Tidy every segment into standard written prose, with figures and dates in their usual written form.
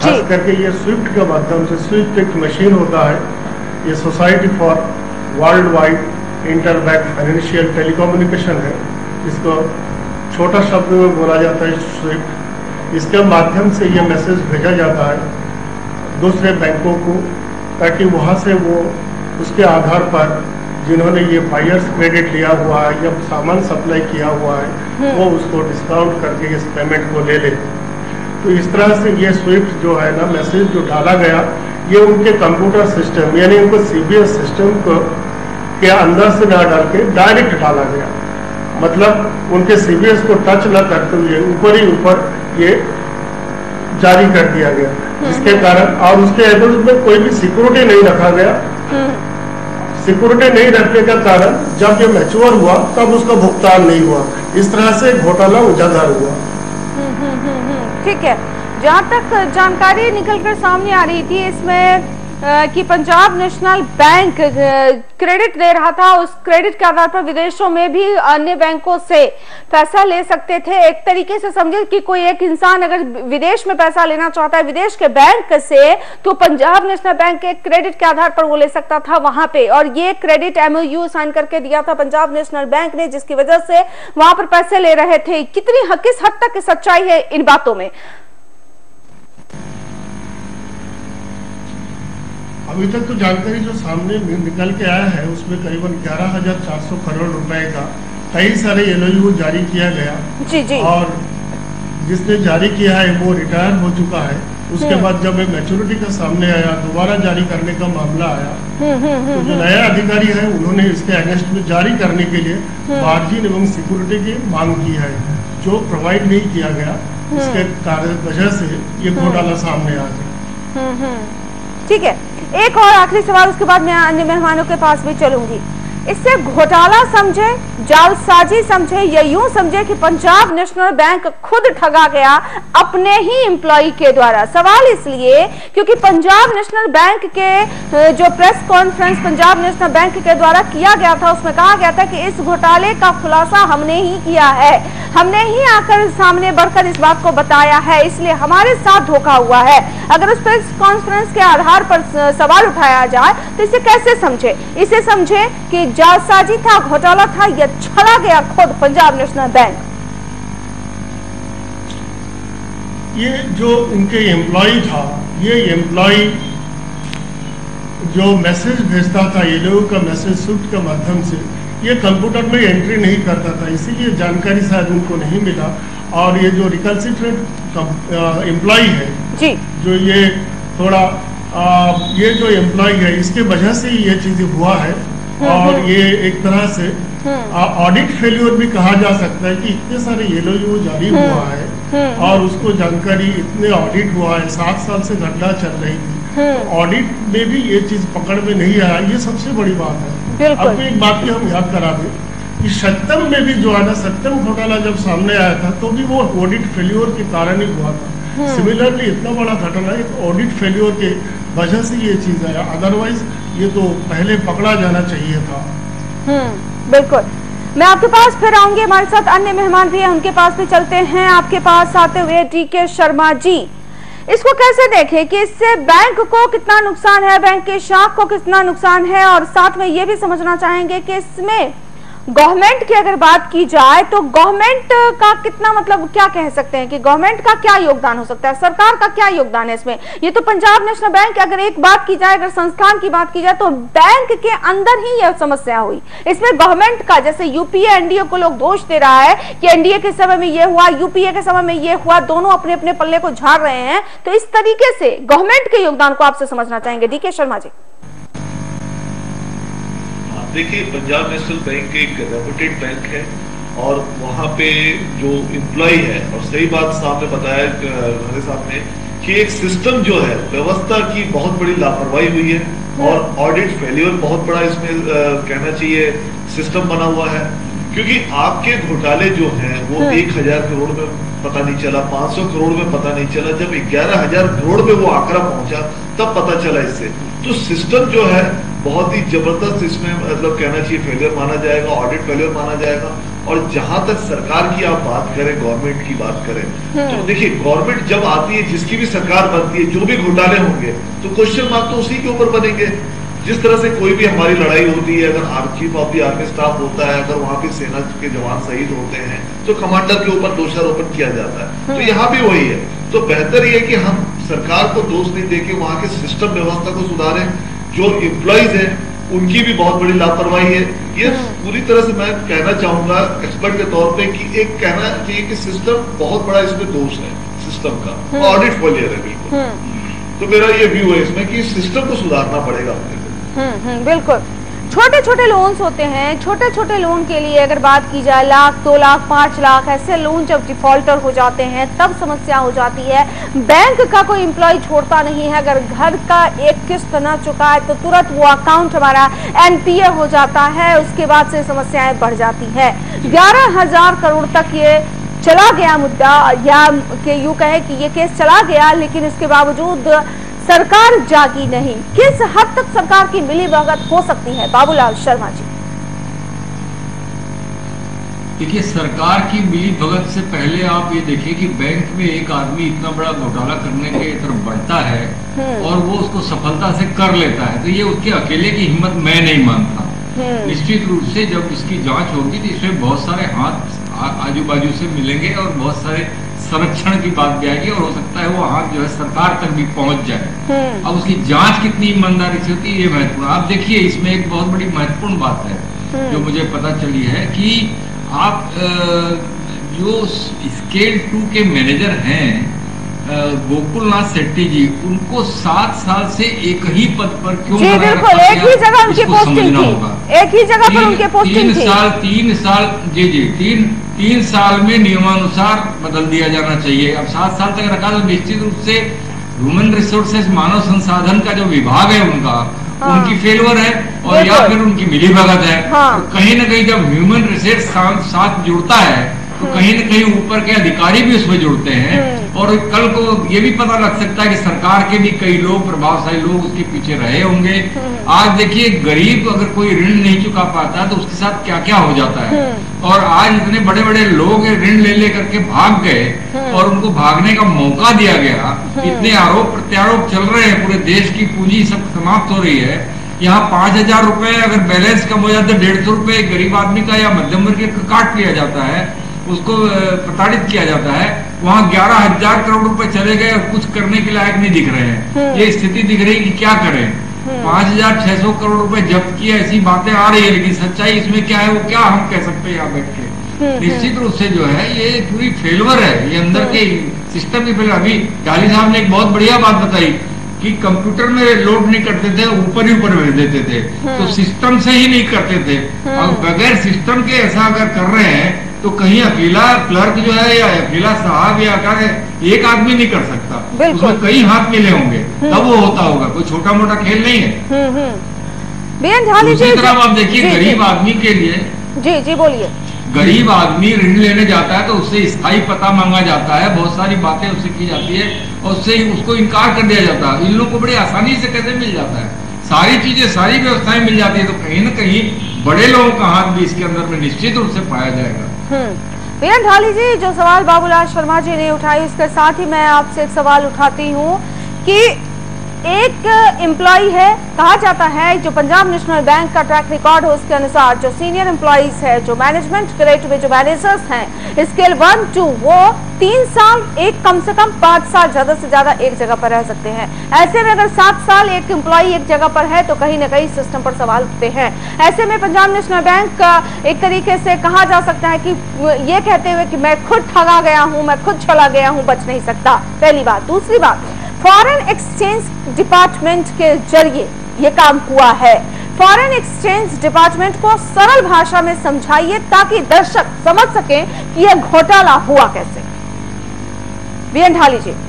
खास करके ये स्विफ्ट के माध्यम से, स्विफ्ट एक मशीन होता है, ये society for world wide interbank financial telecommunication है, इसको छोटा शब्द में बोला जाता है स्विफ्ट। इसके माध्यम से ये मैसेज भेजा जाता है दूसरे बैंकों को, ताकि वहाँ से वो उसके आधार पर जिन्होंने ये बायर्स क्रेडिट लिया हुआ है या सामान सप्लाई किया हुआ है वो उसको डिस्काउंट करके इस पेमेंट को ले ले। तो इस तरह से ये स्विफ्ट जो है ना मैसेज जो डाला गया, ये उनके कंप्यूटर सिस्टम यानी उनको सीबीएस सिस्टम को के अंदर से ना डाल के डायरेक्ट डाला गया, मतलब उनके सीबीएस को टच न करते हुए ऊपर ही ऊपर ये जारी कर दिया गया, जिसके कारण, और उसके एवज में कोई भी सिक्योरिटी नहीं रखा गया। सिक्योरिटी नहीं रखने का कारण जब ये मैच्योर हुआ तब उसका भुगतान नहीं हुआ, इस तरह से घोटाला उजागर हुआ। ठीक है, जहाँ तक जानकारी निकलकर सामने आ रही थी इसमें कि पंजाब नेशनल बैंक क्रेडिट दे रहा था, उस क्रेडिट के आधार पर विदेशों में भी अन्य बैंकों से पैसा ले सकते थे। एक तरीके से समझे कि कोई एक इंसान अगर विदेश में पैसा लेना चाहता है विदेश के बैंक से, तो पंजाब नेशनल बैंक के क्रेडिट के आधार पर वो ले सकता था वहां पे, और ये क्रेडिट MOU साइन करके दिया था पंजाब नेशनल बैंक ने, जिसकी वजह से वहां पर पैसे ले रहे थे। किस हद तक सच्चाई है इन बातों में? अभी तक तो जानकारी जो सामने निकल के आया है उसमें करीबन 11,400 करोड़ रुपए का कई सारे MOU जारी किया गया। जी। और जिसने जारी किया है वो रिटायर हो चुका है। उसके बाद जब मैच्योरिटी का सामने आया, दोबारा जारी करने का मामला आया, तो जो नया अधिकारी है उन्होंने इसके अगेंस्ट में जारी करने के लिए मार्जिन एवं सिक्योरिटी की मांग की है, जो प्रोवाइड नहीं किया गया। इसके वजह से ये घोटाला सामने आ गया। ठीक है, एक और आखिरी सवाल, उसके बाद मैं अन्य मेहमानों के पास भी चलूंगी। इससे घोटाला समझे, जालसाजी समझे, या यूं समझे कि पंजाब नेशनल बैंक खुद ठगा गया अपने ही एम्प्लॉय के द्वारा? सवाल इसलिए क्योंकि पंजाब नेशनल बैंक के जो press conference Punjab national bank के द्वारा किया गया था, उसमें कहा गया था कि इस घोटाले का खुलासा हमने ही किया है, हमने ही आकर सामने बढ़कर इस बात को बताया है, इसलिए हमारे साथ धोखा हुआ है। अगर उस प्रेस कॉन्फ्रेंस के आधार पर सवाल उठाया जाए तो इसे कैसे समझे? इसे समझे कि जालसाजी था, घोटाला था, या छला गया खुद पंजाब नेशनल बैंक? ये जो इनके एम्प्लॉय था, ये एम्प्लॉय जो मैसेज भेजता था, ये लोगों का मैसेज स्विफ्ट के माध्यम से, ये कंप्यूटर में एंट्री नहीं करता था, इसीलिए जानकारी शायद उनको नहीं मिला। और ये जो रिकल्सिट्रेट एम्प्लॉय है जी, जो ये थोड़ा ये जो एम्प्लॉय है, इसके वजह से ये चीजें हुआ है। और ये एक तरह से ऑडिट फेल्योर भी कहा जा सकता है कि इतने सारे MOU जारी हुआ है और उसको जानकारी, इतने ऑडिट हुआ है, 7 साल से घटना चल रही थी, तो ऑडिट में भी ये चीज पकड़ में नहीं आया, ये सबसे बड़ी बात है। अब एक बात की हम याद करा दें कि सत्यम में भी जो है ना, सत्यम घोटाला जब सामने आया था तो भी वो ऑडिट फेल्योर के कारण ही हुआ था। सिमिलरली इतना बड़ा घटना एक ऑडिट फेल्योर के वजह से ये चीज आया, अदरवाइज ये तो पहले पकड़ा जाना चाहिए था। बिल्कुल, मैं आपके पास फिर आऊंगी, हमारे साथ अन्य मेहमान भी हैं, उनके पास भी चलते हैं। आपके पास आते हुए D.K. शर्मा जी, इसको कैसे देखें कि इससे बैंक को कितना नुकसान है, बैंक के शाख को कितना नुकसान है, और साथ में ये भी समझना चाहेंगे कि इसमें गवर्नमेंट की अगर बात की जाए तो गवर्नमेंट का कितना, मतलब क्या कह सकते हैं कि गवर्नमेंट का क्या योगदान हो सकता है, सरकार का क्या योगदान है इसमें? ये तो पंजाब नेशनल बैंक, अगर एक बात की जाए, अगर संस्थान की बात की जाए तो बैंक के अंदर ही यह समस्या हुई। इसमें गवर्नमेंट का, जैसे यूपीए एनडीए को लोग दोष दे रहा है कि एनडीए के समय में ये हुआ, यूपीए के समय में ये हुआ, दोनों अपने अपने पल्ले को झाड़ रहे हैं, तो इस तरीके से गवर्नमेंट के योगदान को आपसे समझना चाहेंगे D.K. शर्मा जी। देखिए, पंजाब नेशनल बैंक एक रेपुटेड बैंक है और वहाँ पे जो एम्प्लॉय है, और सही बात सामने बताया हमारे सामने कि एक सिस्टम जो है, व्यवस्था की बहुत बड़ी लापरवाही हुई है और ऑडिट फेल्योर बहुत बड़ा इसमें कहना चाहिए सिस्टम बना हुआ है। क्योंकि आपके घोटाले जो हैं वो 1,000 करोड़ में पता नहीं चला, 500 करोड़ में पता नहीं चला, जब 11,000 करोड़ में वो आंकड़ा पहुंचा तब पता चला इससे। तो सिस्टम जो है बहुत ही जबरदस्त, इसमें मतलब कहना चाहिए फेलियर माना जाएगा, ऑडिट फेलियर माना जाएगा। और जहां तक सरकार की आप बात करें, गवर्नमेंट की बात करें, तो देखिए गवर्नमेंट जब आती है, जिसकी भी सरकार बनती है, जो भी घोटाले होंगे तो क्वेश्चन मार्क तो उसी के ऊपर बनेंगे। जिस तरह से कोई भी हमारी लड़ाई होती है, अगर chief of the army staff होता है, अगर वहां पे सेना के जवान शहीद होते हैं तो कमांडर के ऊपर दोषारोपण किया जाता है। तो यहाँ भी वही है। तो बेहतर ये है कि हम सरकार को दोष नहीं देके वहां के सिस्टम व्यवस्था को सुधारें। जो एम्प्लॉइज है उनकी भी बहुत बड़ी लापरवाही है। ये पूरी तरह से मैं कहना चाहूंगा एक्सपर्ट के तौर पे कि एक कहना चाहिए कि सिस्टम बहुत बड़ा इसमें दोष है, सिस्टम का ऑडिट फेलियर है बिल्कुल। तो मेरा ये व्यू है इसमें कि सिस्टम को सुधारना पड़ेगा अपने को। बिल्कुल। छोटे छोटे लोन्स होते हैं, छोटे छोटे लोन के लिए अगर बात की जाए 1 लाख 2 लाख 5 लाख ऐसे लोन जब डिफॉल्टर हो जाते हैं तब समस्या हो जाती है। बैंक का कोई एम्प्लॉय छोड़ता नहीं है। अगर घर का एक किस्त न चुका है तो तुरंत वो अकाउंट हमारा एनपीए हो जाता है, उसके बाद से समस्याएं बढ़ जाती है। 11,000 करोड़ तक ये चला गया मुद्दा, या कि यूं कहे कि ये केस चला गया, लेकिन इसके बावजूद सरकार जागी नहीं। किस हद तक सरकार की मिलीभगत हो सकती है बाबूलाल शर्मा जी? देखिए, सरकार की मिलीभगत से पहले आप ये देखिए कि बैंक में एक आदमी इतना बड़ा घोटाला करने के तरफ बढ़ता है और वो उसको सफलता से कर लेता है, तो ये उसके अकेले की हिम्मत मैं नहीं मानता। निश्चित रूप से जब इसकी जांच होगी तो इसमें बहुत सारे हाथ आजू बाजू से मिलेंगे और बहुत सारे संरक्षण की बात भी आएगी और हो सकता है वो हाथ जो है सरकार तक भी पहुंच जाए। अब उसकी जांच कितनी ईमानदारी से होती है ये महत्वपूर्ण। आप देखिए, इसमें एक बहुत बड़ी महत्वपूर्ण बात है जो मुझे पता चली है कि आप जो स्केल 2 के मैनेजर हैं गोकुलनाथ शेट्टी जी, उनको 7 साल से एक ही पद पर क्यों जी बिल्कुल, एक ही जगह उनकी पोस्टिंग थी, एक ही जगह पर उनके पोस्टिंग थी। 3 साल जी 3 साल में नियमानुसार बदल दिया जाना चाहिए। अब 7 साल तक रखा तो निश्चित रूप से ह्यूमन रिसोर्सेज मानव संसाधन का जो विभाग है उनकी फेलवर है और या फिर उनकी मिलीभगत है। तो कहीं ना कहीं जब ह्यूमन रिसोर्स साथ जुड़ता है तो कहीं न कहीं ऊपर के अधिकारी भी उसमें जुड़ते हैं और कल को ये भी पता लग सकता है कि सरकार के भी कई लोग, प्रभावशाली लोग उसके पीछे रहे होंगे। आज देखिए, गरीब अगर कोई ऋण नहीं चुका पाता तो उसके साथ क्या क्या हो जाता है। और आज इतने बड़े बड़े लोग ऋण ले करके भाग गए और उनको भागने का मौका दिया गया। इतने आरोप प्रत्यारोप चल रहे हैं, पूरे देश की पूंजी सब समाप्त हो रही है। यहाँ 5,000 रुपए अगर बैलेंस कम हो जाता है, 150 रुपए गरीब आदमी का या मध्यम वर्ग का काट लिया जाता है, उसको प्रताड़ित किया जाता है। वहाँ 11,000 करोड़ रुपए चले गए और कुछ करने के लायक नहीं दिख रहे हैं। ये स्थिति दिख रही है कि क्या करें। 5,600 करोड़ रुपए जब्त किए, ऐसी बातें आ रही है, लेकिन सच्चाई इसमें क्या है वो क्या हम कह सकते हैं यहाँ बैठ के। निश्चित रूप से जो है ये पूरी फेलवर है, ये अंदर के सिस्टम की फेलवर। अभी ढाली साहब ने एक बहुत बढ़िया बात बताई कि कंप्यूटर में लोड नहीं करते थे, ऊपर ही ऊपर भेज देते थे, तो सिस्टम से ही नहीं करते थे। अब बगैर सिस्टम के ऐसा अगर कर रहे हैं तो कहीं अकेला क्लर्क जो है या अकेला साहब या एक आदमी नहीं कर सकता, उसमें कई हाथ मिले होंगे तब वो होता होगा, कोई छोटा मोटा खेल नहीं है। B.N.Dhali जी, आप देखिए गरीब आदमी के लिए जी बोलिए, गरीब आदमी ऋण लेने जाता है तो उससे स्थायी पता मांगा जाता है, बहुत सारी बातें उससे की जाती है और उससे उसको इनकार कर दिया जाता है। इन लोगों को बड़ी आसानी से कैसे मिल जाता है, सारी चीजें सारी व्यवस्थाएं मिल जाती है, तो कहीं ना कहीं बड़े लोगों का हाथ भी इसके अंदर में निश्चित रूप से पाया जाएगा। B.N.Dhali जी, जो सवाल बाबूलाल शर्मा जी ने उठाई उसके साथ ही मैं आपसे एक सवाल उठाती हूँ कि एक एम्प्लॉय है, कहा जाता है जो पंजाब नेशनल बैंक का ट्रैक रिकॉर्ड हो उसके अनुसार जो सीनियर एम्प्लॉइज है, जो मैनेजमेंट ग्रेड में जो मैनेजर्स हैं स्केल 1 2, वो 3 साल एक कम से कम 5 साल ज्यादा से ज्यादा एक जगह पर रह सकते हैं। ऐसे में अगर 7 साल एक एम्प्लॉय एक जगह पर है तो कहीं ना कहीं सिस्टम पर सवाल उठते हैं। ऐसे में पंजाब नेशनल बैंक का एक तरीके से कहा जा सकता है कि ये कहते हुए कि मैं खुद ठगा गया हूँ, मैं खुद चला गया हूँ, बच नहीं सकता, पहली बात। दूसरी बात, फॉरेन एक्सचेंज डिपार्टमेंट के जरिए ये काम हुआ है। फॉरेन एक्सचेंज डिपार्टमेंट को सरल भाषा में समझाइए ताकि दर्शक समझ सकें कि यह घोटाला हुआ कैसे। B.N.Dhali जी,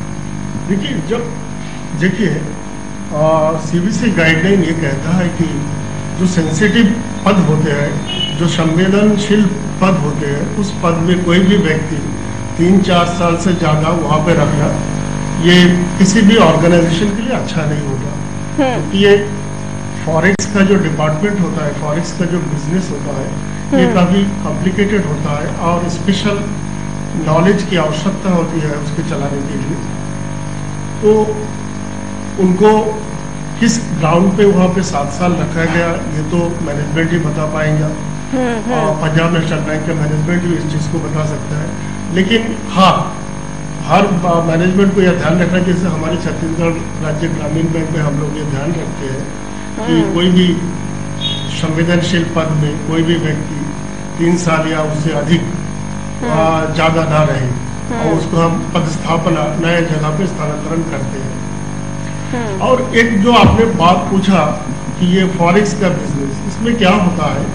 देखिए सीबीसी गाइडलाइन ये कहता है कि जो सेंसिटिव पद होते हैं, जो संवेदनशील पद होते हैं, उस पद में कोई भी व्यक्ति 3-4 साल से ज्यादा वहां पे रखना ये किसी भी ऑर्गेनाइजेशन के लिए अच्छा नहीं होगा। क्योंकि ये फॉरेक्स का जो डिपार्टमेंट होता है, फॉरेक्स का जो बिजनेस होता है, ये काफी कॉम्प्लिकेटेड होता है और स्पेशल नॉलेज की आवश्यकता होती है उसके चलाने के लिए। तो उनको किस ग्राउंड पे वहाँ पे 7 साल रखा गया ये तो मैनेजमेंट ही बता पाएंगे और पंजाब नेशनल बैंक का मैनेजमेंट भी इस चीज़ को बता सकता है। लेकिन हाँ, हर मैनेजमेंट को यह ध्यान रखना है, जैसे हमारे छत्तीसगढ़ राज्य ग्रामीण बैंक में हम लोग ये ध्यान रखते हैं कि कोई भी संवेदनशील पद में कोई भी व्यक्ति 3 साल या उससे अधिक ज्यादा ना रहे और उसको हम पदस्थापना नए जगह पे स्थानांतरण करते हैं। और एक जो आपने बात पूछा कि ये फॉरेक्स का बिजनेस, इसमें क्या होता है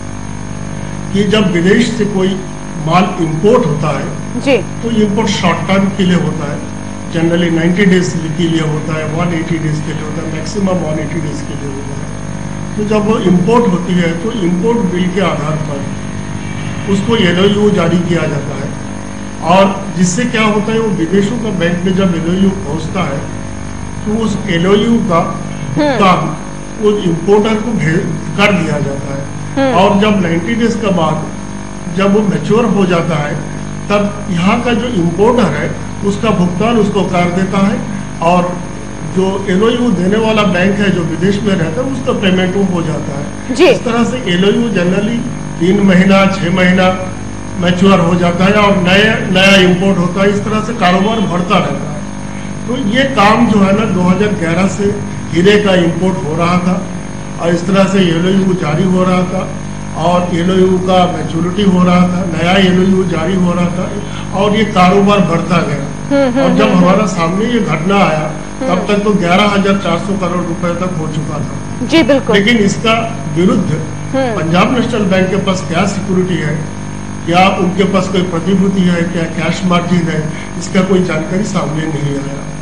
कि जब विदेश से कोई माल इंपोर्ट होता है जी, तो इंपोर्ट शॉर्ट टर्म के लिए होता है, जनरली 90 डेज के लिए होता है, 180 डेज के लिए होता है, मैक्सिमम 180 डेज के लिए होता है। तो जब वो इंपोर्ट होती है तो इंपोर्ट बिल के आधार पर उसको LOU जारी किया जाता है और जिससे क्या होता है वो विदेशों का बैंक में जब LOU पहुंचता है तो उस LOU का भुगतान वो इंपोर्टर को कर दिया जाता है और जब 90 डेज के बाद जब वो मैच्योर हो जाता है तब यहाँ का जो इंपोर्टर है उसका भुगतान उसको कर देता है और जो LOU देने वाला बैंक है जो विदेश में रहता है उसका पेमेंट वो हो जाता है। इस तरह से LOU जनरली 3 महीना 6 महीना मैच्योर हो जाता है और नया इंपोर्ट होता है। इस तरह से कारोबार बढ़ता रहता है। तो ये काम जो है ना 2011 से हीरे का इंपोर्ट हो रहा था और इस तरह से LOU जारी हो रहा था और LOU का मैच्योरिटी हो रहा था, नया LOU जारी हो रहा था और ये कारोबार बढ़ता गया। और जब हमारा सामने ये घटना आया तब तक तो 11,400 करोड़ रुपए तक हो चुका था जी, बिल्कुल। लेकिन इसका विरुद्ध पंजाब नेशनल बैंक के पास क्या सिक्योरिटी है, क्या उनके पास कोई प्रतिभूति है, क्या कैश मार्जिन है, इसका कोई जानकारी सामने नहीं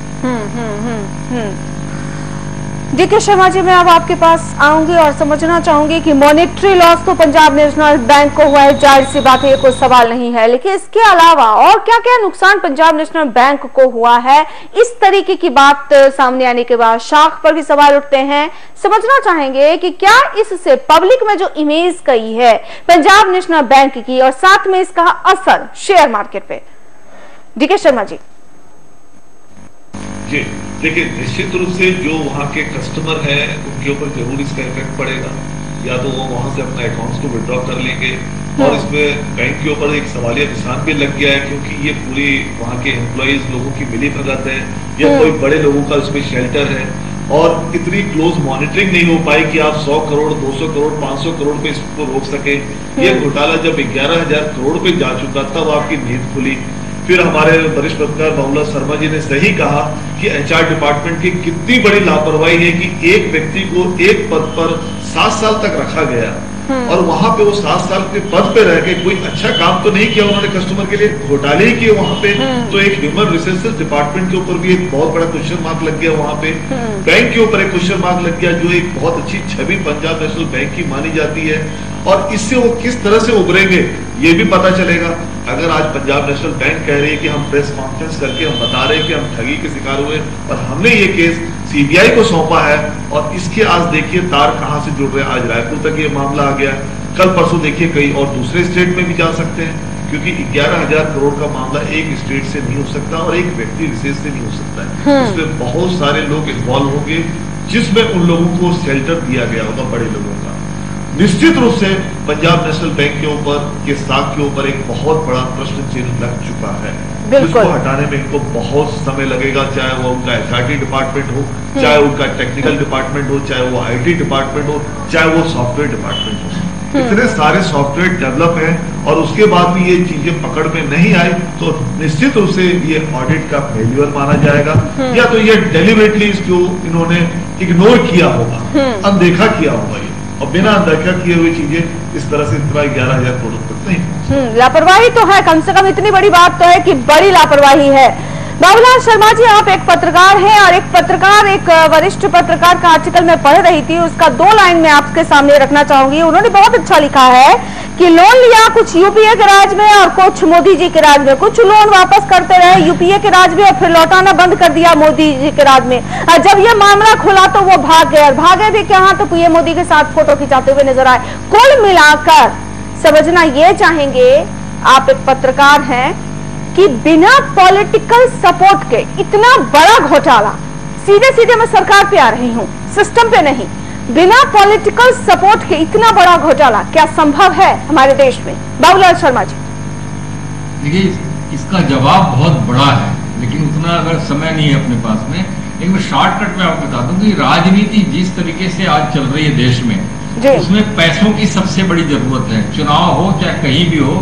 आया। D.K. शर्मा जी, मैं अब आपके पास आऊंगी और समझना चाहूंगी कि मॉनेटरी लॉस तो पंजाब नेशनल बैंक को हुआ है, जाहिर सी बात है, ये कोई सवाल नहीं है, लेकिन इसके अलावा और क्या क्या नुकसान पंजाब नेशनल बैंक को हुआ है, इस तरीके की बात सामने आने के बाद शाख पर भी सवाल उठते हैं। समझना चाहेंगे कि क्या इससे पब्लिक में जो इमेज गई है पंजाब नेशनल बैंक की और साथ में इसका असर शेयर मार्केट पे। D.K. शर्मा जी। जी देखिए, निश्चित रूप से जो वहाँ के कस्टमर हैं उनके ऊपर जरूर इसका इफेक्ट पड़ेगा। या तो वो वहाँ से अपना अकाउंट्स को विड्रॉ कर लेंगे और इसमें बैंक के ऊपर एक सवालिया निशान भी लग गया है क्योंकि ये पूरी वहाँ के एम्प्लॉइज लोगों की मिली भगत है या कोई बड़े लोगों का इसमें शेल्टर है और इतनी क्लोज मॉनिटरिंग नहीं हो पाई कि आप 100 करोड़ 200 करोड़ 500 करोड़ पे इसको रोक सके। ये घोटाला जब 11,000 करोड़ पे जा चुका तब आपकी नींद खुली। फिर हमारे वरिष्ठ पत्रकार बाबुलाल शर्मा जी ने सही कहा कि HR डिपार्टमेंट की कितनी बड़ी लापरवाही है कि एक व्यक्ति को एक पद पर 7 साल तक रखा गया और वहां पे वो 7 साल के पद पे रह के कोई अच्छा काम तो नहीं किया उन्होंने, कस्टमर के लिए घोटाले ही किए वहां पे। तो एक ह्यूमन रिसोर्सेज डिपार्टमेंट के ऊपर भी एक बहुत बड़ा क्वेश्चन मार्क लग गया वहां पे। बैंक के ऊपर एक क्वेश्चन मार्क लग गया जो एक बहुत अच्छी छवि पंजाब नेशनल बैंक की मानी जाती है और इससे वो किस तरह से उभरेंगे ये भी पता चलेगा। अगर आज पंजाब नेशनल बैंक कह रही है कि हम प्रेस कॉन्फ्रेंस करके हम बता रहे हैं कि हम ठगी के शिकार हुए और हमने ये केस CBI को सौंपा है और इसके आज देखिए तार कहां से जुड़ रहे हैं। आज रायपुर तक ये मामला आ गया, कल परसों देखिए कई और दूसरे स्टेट में भी जा सकते हैं क्योंकि 11,000 करोड़ का मामला एक स्टेट से नहीं हो सकता और एक व्यक्ति विशेष से नहीं हो सकता है। उसमें बहुत सारे लोग इन्वॉल्व होंगे जिसमें उन लोगों को शेल्टर दिया गया होगा, बड़े लोगों का। निश्चित रूप से पंजाब नेशनल बैंक के ऊपर के साख के ऊपर एक बहुत बड़ा प्रश्न चिन्ह लग चुका है जिसको हटाने में इनको बहुत समय लगेगा, चाहे वो उनका HRD डिपार्टमेंट हो, चाहे उनका टेक्निकल डिपार्टमेंट हो, चाहे वो IT डिपार्टमेंट हो, चाहे वो सॉफ्टवेयर डिपार्टमेंट हो। इतने सारे सॉफ्टवेयर डेवलप हैं और उसके बाद भी ये चीजें पकड़ में नहीं आई तो निश्चित रूप से ये ऑडिट का फेल्यूर माना जाएगा या तो ये डेलिबरेटली इसको इन्होंने इग्नोर किया होगा, अनदेखा किया होगा ये और बिना अनदेखा किए हुए चीजें इस तरह से इतना 11,000 करोड़ तक नहीं। लापरवाही तो है, कम से कम इतनी बड़ी बात तो है कि बड़ी लापरवाही है। बाबूलाल शर्मा जी, आप एक पत्रकार हैं और एक वरिष्ठ पत्रकार का आर्टिकल मैं पढ़ रही थी, उसका 2 लाइन में आपके सामने रखना चाहूंगी। उन्होंने बहुत अच्छा लिखा है कि लोन लिया कुछ UPA के राज में और कुछ मोदी जी के राज में, कुछ लोन वापस करते रहे UPA के राज में और फिर लौटाना बंद कर दिया मोदी जी के राज में। जब ये मामला खुला तो वो भाग गए और भागे भी कहाँ, तो पीएम मोदी के साथ फोटो खिंचाते हुए नजर आए। कुल मिलाकर समझना ये चाहेंगे, आप एक पत्रकार हैं, कि बिना पॉलिटिकल सपोर्ट के इतना बड़ा घोटाला, सीधे सीधे मैं सरकार पे आ रही हूं, सिस्टम पे नहीं, बिना पॉलिटिकल सपोर्ट के इतना बड़ा घोटाला क्या संभव है हमारे देश में? बाबूलाल शर्मा जी। देखिए, इसका जवाब बहुत बड़ा है, लेकिन उतना अगर समय नहीं है अपने पास में, लेकिन मैं शॉर्टकट में आपको बता दूं कि राजनीति जिस तरीके से आज चल रही है देश में, उसमें पैसों की सबसे बड़ी जरूरत है। चुनाव हो चाहे कहीं भी हो,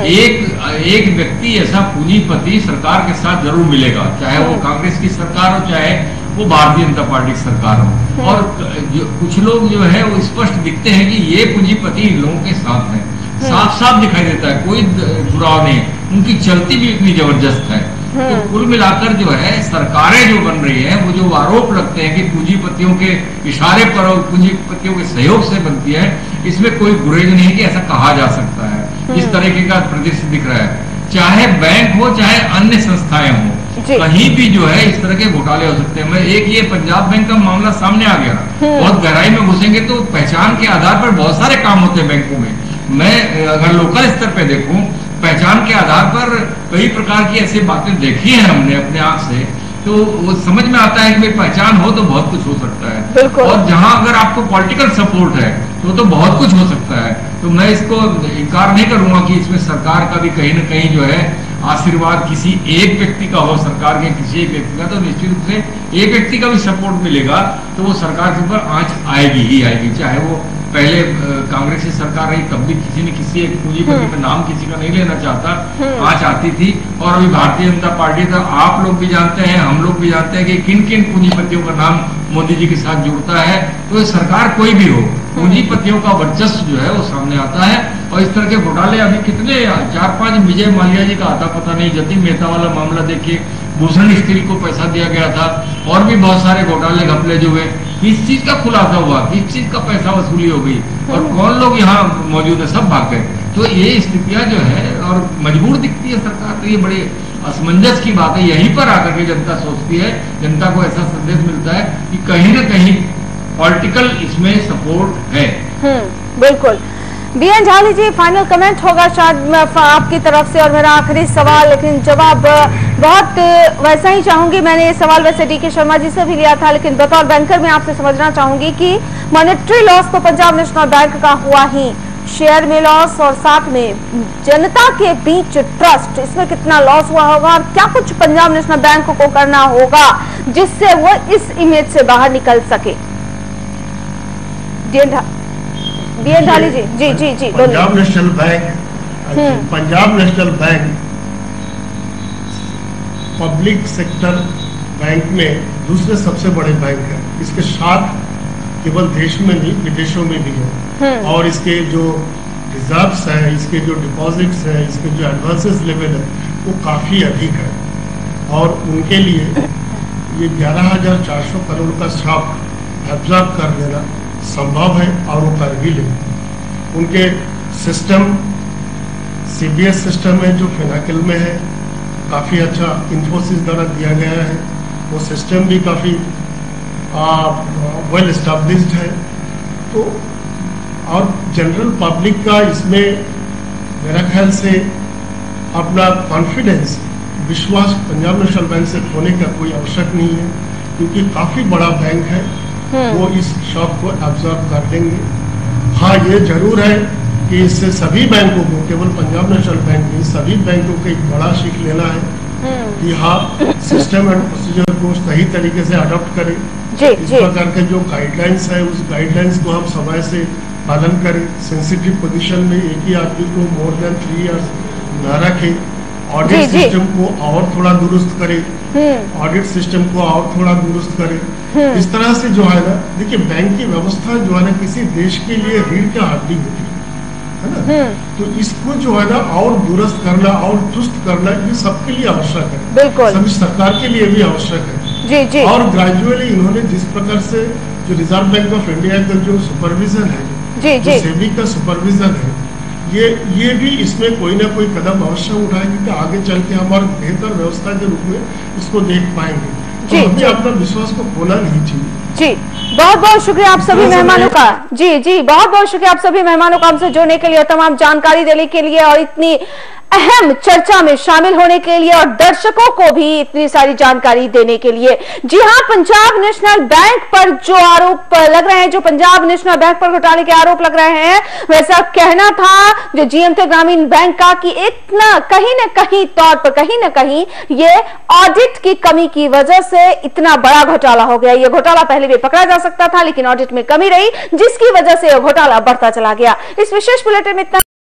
एक व्यक्ति ऐसा पूंजीपति सरकार के साथ जरूर मिलेगा, चाहे वो कांग्रेस की सरकार हो चाहे वो भारतीय जनता पार्टी की सरकार हो। और कुछ लोग जो है वो स्पष्ट दिखते हैं कि ये पूंजीपति इन लोगों के साथ है, साफ साफ दिखाई देता है, कोई जुड़ाव नहीं, उनकी चलती भी इतनी जबरदस्त है। तो कुल मिलाकर जो है सरकारें जो बन रही हैं, वो जो आरोप लगते हैं कि पूंजीपतियों के इशारे पर और पूंजीपतियों के सहयोग से बनती है, इसमें कोई गुरेज नहीं कि ऐसा कहा जा सकता है। इस तरीके का परिदृश्य दिख रहा है, चाहे बैंक हो चाहे अन्य संस्थाएं हो, कहीं भी जो है इस तरह के घोटाले हो सकते हैं। मैं एक ये पंजाब बैंक का मामला सामने आ गया, बहुत गहराई में घुसेंगे तो पहचान के आधार पर बहुत सारे काम होते हैं बैंकों में। मैं अगर लोकल स्तर पे देखूं, पहचान के आधार पर कई प्रकार की ऐसी बातें देखी हैं हमने अपने आंख से, तो वो समझ में आता है कि भाई पहचान हो तो बहुत कुछ हो सकता है, और जहां अगर आपको पॉलिटिकल सपोर्ट है तो बहुत कुछ हो सकता है। तो मैं इसको इनकार नहीं करूंगा कि इसमें सरकार का भी कहीं ना कहीं जो है आशीर्वाद किसी एक व्यक्ति का हो, सरकार के किसी एक व्यक्ति का, तो निश्चित रूप से एक व्यक्ति का भी सपोर्ट मिलेगा तो वो सरकार के ऊपर आंच आएगी ही आएगी। चाहे वो पहले कांग्रेस की सरकार रही तब भी किसी न किसी एक पूंजीपति का नाम किसी का नहीं लेना चाहता, आंच आती थी। और अभी भारतीय जनता पार्टी, तो आप लोग भी जानते हैं, हम लोग भी जानते हैं कि किन किन पूंजीपतियों का नाम मोदी जी के साथ जुड़ता है। तो सरकार कोई भी हो, पूंजीपतियों का वर्चस्व जो है वो सामने आता है। और इस तरह के घोटाले अभी कितने 4-5 विजय माल्या जी का आता पता नहीं, जतिन मेहता वाला मामला देखिए, भूषण स्टील को पैसा दिया गया था, और भी बहुत सारे घोटाले घपले जो हुए, किस चीज का खुलासा हुआ, किस चीज का पैसा वसूली हो गई, और कौन लोग यहाँ मौजूद है, सब भाग गए। तो ये स्थितियां जो है और मजबूर दिखती है सरकार, तो ये बड़ी असमंजस की बात है। यहीं पर आकर के जनता सोचती है, जनता को ऐसा संदेश मिलता है कि कहीं न कहीं पॉलिटिकल इसमें सपोर्ट है। बिल्कुल। B.N. झाली जी, फाइनल कमेंट होगा शायद आपकी तरफ से, और मेरा आखिरी सवाल, लेकिन जवाब बहुत वैसा ही चाहूंगी। मैंने ये सवाल वैसे D.K. शर्मा जी से भी लिया था, लेकिन बतौर बैंकर मैं आपसे समझना चाहूंगी कि मॉनेटरी लॉस तो पंजाब नेशनल बैंक का हुआ ही, शेयर में लॉस और साथ में जनता के बीच ट्रस्ट, इसमें कितना लॉस हुआ होगा, और क्या कुछ पंजाब नेशनल बैंक को करना होगा जिससे वो इस इमेज से बाहर निकल सके? B.N. ढाली जी। जी जी जी, Punjab national Bank, Punjab national Bank public sector bank में दूसरे सबसे बड़े बैंक है। इसके साथ केवल देश में नहीं विदेशों में भी है, और इसके जो रिजर्व्स है, इसके जो डिपॉजिट्स है, इसके जो एडवांसेस लेवल है वो काफ़ी अधिक है, और उनके लिए ये 11,400 करोड़ का स्टॉक एब्जॉर्ब कर देना संभव है, और वो कर भी ले। उनके सिस्टम CBS सिस्टम है जो फिनाकिल में है, काफ़ी अच्छा इन्फोसिस द्वारा दिया गया है, वो सिस्टम भी काफ़ी वेल एस्टेब्लिश्ड है। तो और जनरल पब्लिक का इसमें मेरा ख्याल से अपना कॉन्फिडेंस, विश्वास पंजाब नेशनल बैंक से खोने का कोई आवश्यक नहीं है, क्योंकि काफ़ी बड़ा बैंक है, वो इस शॉक को एब्जॉर्ब कर देंगे। हाँ, ये जरूर है कि इससे सभी बैंकों को, केवल पंजाब नेशनल बैंक नहीं, सभी बैंकों को एक बड़ा सीख लेना है कि हाँ, सिस्टम एंड प्रोसीजर को सही तरीके से अडॉप्ट करें। इस प्रकार के जो गाइडलाइंस है, उस गाइडलाइंस को हम समय से पालन करें। सेंसिटिव पोजीशन में एक ही आदमी को मोर देन 3 इयर्स न रखें। ऑडिट सिस्टम को और थोड़ा दुरुस्त करें, ऑडिट सिस्टम को और थोड़ा दुरुस्त करें। इस तरह से जो है ना, देखिए बैंक की व्यवस्था जो है ना किसी देश के लिए रीढ़ की हड्डी होती है ना, तो इसको जो है ना और दुरुस्त करना और चुस्त करना ये सबके लिए आवश्यक है, सभी सरकार के लिए भी आवश्यक है। जी जी। और ग्रेजुअली इन्होंने जिस प्रकार से जो रिजर्व बैंक ऑफ इंडिया का जो सुपरविजन है, जो सेबी का सुपरविजन है, ये भी इसमें कोई ना कोई कदम अवश्य उठाएंगे कि आगे चल के हम और बेहतर व्यवस्था के रूप में इसको देख पाएंगे। तो हमें अपना विश्वास को खोना नहीं चाहिए। जी बहुत बहुत शुक्रिया आप सभी मेहमानों का। जी बहुत बहुत शुक्रिया आप सभी मेहमानों का हमसे जुड़ने के लिए, तमाम जानकारी देने के लिए और इतनी अहम चर्चा में शामिल होने के लिए और दर्शकों को भी इतनी सारी जानकारी देने के लिए। जी हां, पंजाब नेशनल बैंक पर जो आरोप लग रहे हैं, जो पंजाब नेशनल बैंक पर घोटाले के आरोप लग रहे हैं, वैसा कहना था जो जीएम थे ग्रामीण बैंक का कि इतना कहीं ना कहीं तौर पर कहीं ना कहीं ये ऑडिट की कमी की वजह से इतना बड़ा घोटाला हो गया। ये घोटाला पहले भी पकड़ा जा सकता था लेकिन ऑडिट में कमी रही, जिसकी वजह से यह घोटाला बढ़ता चला गया। इस विशेष बुलेटिन में इतना